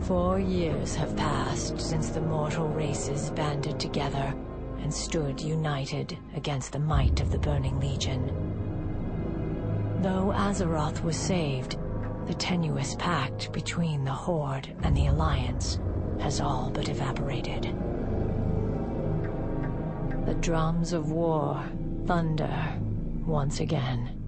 4 years have passed since the mortal races banded together and stood united against the might of the Burning Legion. Though Azeroth was saved, the tenuous pact between the Horde and the Alliance has all but evaporated. The drums of war thunder once again.